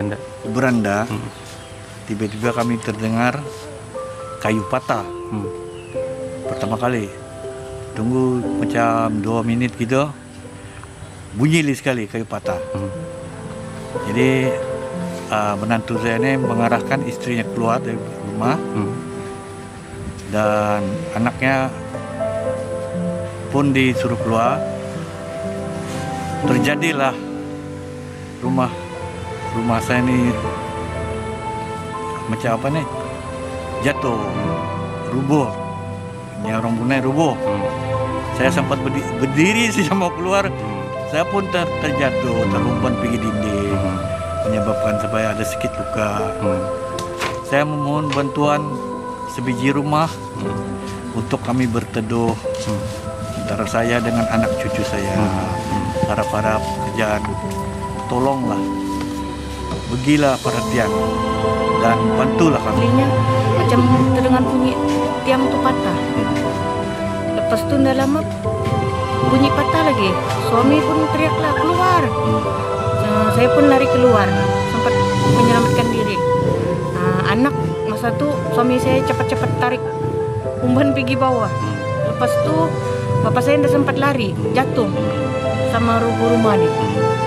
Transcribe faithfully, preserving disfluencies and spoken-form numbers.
beranda. beranda. Hmm. Tiba-tiba kami terdengar kayu patah. Hmm. Pertama kali. Tunggu macam dua menit gitu. Bunyi sekali kayu patah. Hmm. Jadi uh, menantu saya ini mengarahkan istrinya keluar dari rumah. Hmm. Dan anaknya pun disuruh keluar. Terjadilah rumah rumah saya ini macam apa nih, jatuh, rubuh. Ini orang Brunei rubuh. Hmm. Saya sempat berdiri, berdiri sih mau keluar. Hmm. Saya pun ter, terjatuh, terlumpan pergi dinding, Hmm. menyebabkan saya ada sedikit luka. Hmm. Saya memohon bantuan sebiji rumah Hmm. untuk kami berteduh. Hmm. Antara saya dengan anak cucu saya. Hmm. Harap-harap kerjaan, tolonglah, begilah perhatian dan bantulah kami. Aslinya macam terdengar bunyi tiang tu patah. Lepas tu dah lama bunyi patah lagi. Suami pun teriaklah keluar. Uh, saya pun lari keluar, sempat menyelamatkan diri. Uh, anak masa tu suami saya cepat-cepat tarik umban pergi bawah. Lepas tu bapak saya dah sempat lari, jatuh sama rubuh rumah ni.